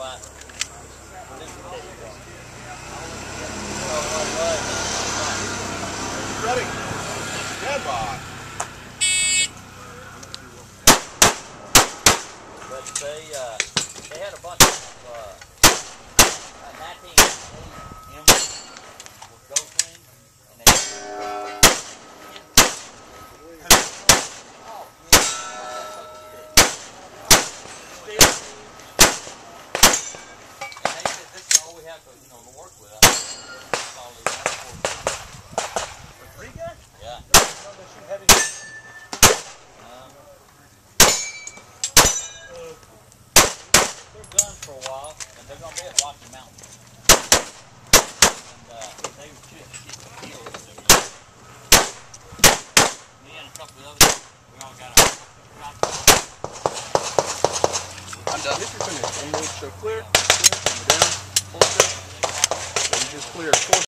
what? Ready? Stand by. But they had a bunch of 1980 M with Ghost Wing, and they said this is all we have to work with. That's all they have For 3 guys? Yeah. No, they shoot heavy. They're guns for a while, and they're going to be at Rocky Mountain. And they should get killed. Me and a couple of others, we all got our I'm done. If you're finished, I'm going to show clear. Clear. Down. Hold still. So you just cleared 4